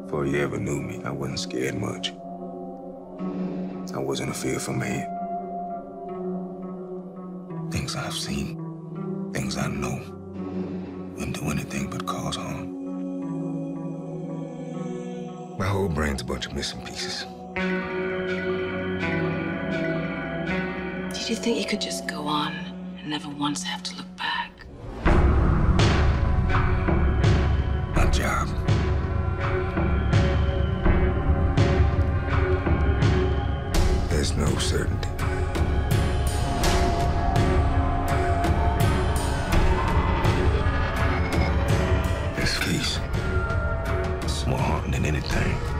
Before you ever knew me, I wasn't scared much. I wasn't a fearful man. Things I've seen, things I know, wouldn't do anything but cause harm. My whole brain's a bunch of missing pieces. Did you think you could just go on and never once have to look back? My job. There's no certainty. This case is more haunting than anything.